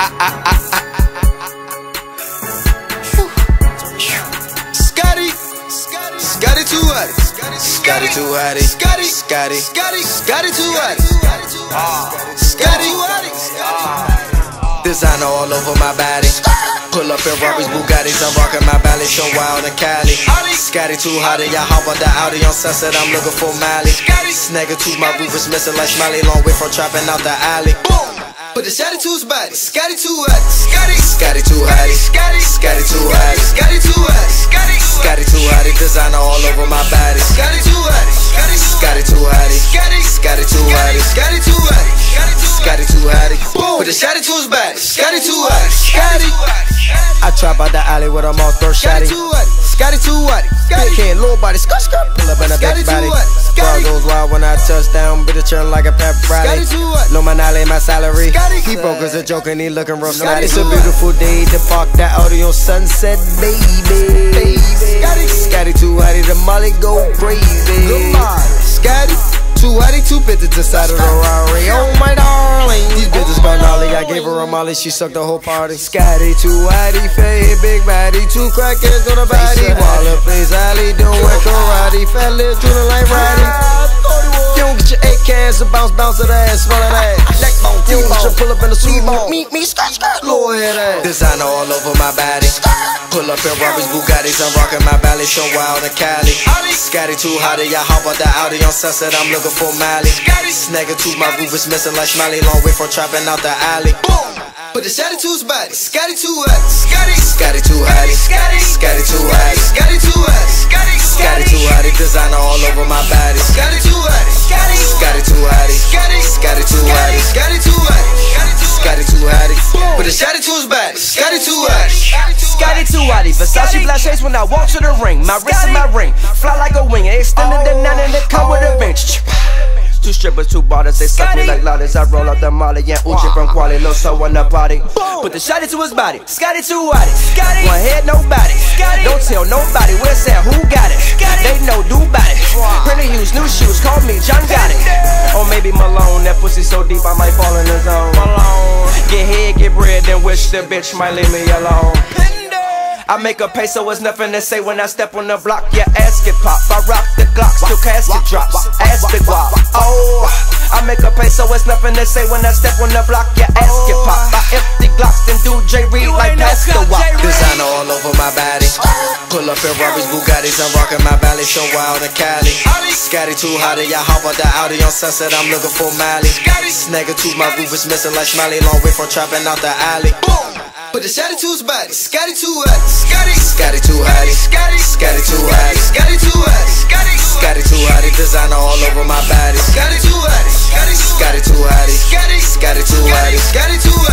Scotty too hot. Scotty too hot. Scotty too hot. Scotty. Designer all over my body. Pull up in Robbie's Bugattis, I'm rocking my belly, so wild and Cali. Scotty too hot, y'all hop on the Audi on Sunset, I'm looking for Mally. Snagger tooth, my roof is missing like Smiley, long way from trapping out the alley. Put the Scotty too's body, Scotty too hot. Scotty too hot. Scotty too hot. Scotty too hot. Scotty too hot, designer all over my body. Scotty too hot. Scotty too hot. Scotty too hot. Scotty too hot. Scotty too hot. Put the Scotty too's body, Scotty too hot. Scotty. I trap out the alley with a mouth first shotty. Scotty too hot. Big head, little body, skirt. Pull up in a big body. Crowd goes wild when I touch down, bitch churn like a pep rally. No manale, my salary. He broke as a joke and he looking real snotty. It's a beautiful day to park that Audi on Sunset, baby. Scotty too hotty, the Molly go crazy. Scotty too hotty, 250 to side of the Rari. Oh my darling, these bitches gone gnarly. I gave her a molly, she sucked the whole party. Scotty too hotty, fade, big body, 2 crackheads on the body. Waller plays alley, doing karate. Fat lips drooling like Roddy. You don't get your 8 cans to bounce to the ass, smell that ass. You don't get your pull up in the suit, meet me, skirt, low head ass. Designer all over my body. Pull up in Robbie's Bugattis, I'm rocking my belly, so wild and Cali. Scotty too hot, y'all hop on the Audi on Sunset, I'm looking for Mally. Snagger tooth, my roof is missing like Smiley, long way from trapping out the alley. Put the Scotty too's body, Scotty too hot. Scotty too hot. Scotty too hot. Scotty too hot. Scotty too hot, designer all over my body. Scotty too hot. Scotty too hot. Scotty too hot. Scotty too hot. Scotty too hot. Put the Scotty too's body, Scotty too hot. Scotty too hotty, Versace flash shades when I walk to the ring. My wrist and my ring, fly like a wing. Extended the 9 and it come with a bench. 2 strippers, 2 bottles, they suck me like lollies. I roll up the molly and Uchi from Quali, Lil So on the party. Put the Scotty to his body, Scotty too hotty. One head, nobody. Don't tell nobody, we'll say who got it. They know do body. Pretty Hughes, new shoes, call me John Gotti. Or maybe Malone, that pussy so deep I might fall in the zone. Get head, get bread, then wish the bitch might leave me alone. I make a pay so it's nothing to say when I step on the block. Yeah, ass get pop. I rock the Glocks till casket drops. Ass big guap. Oh, I make a pay so it's nothing to say when I step on the block. Yeah, ass get pop. I empty Glocks then do J Reed like pass the wop. Designer all over my body. Pull up in Robbie's Bugattis, I'm rocking my belly, so wild and Cali. Scotty too hot, y'all hop on the Audi on Sunset, I'm looking for Mally. Snagger tooth, my roof is missing like Smiley, long way from trapping out the alley. Put the Scotty too's body, Scotty too hot. Scotty too hot. Scotty too hot. Scotty too hot. Scotty too hot, designer all over my body. Scotty too hot. Scotty too hot. Scotty too hot. Scotty too hot.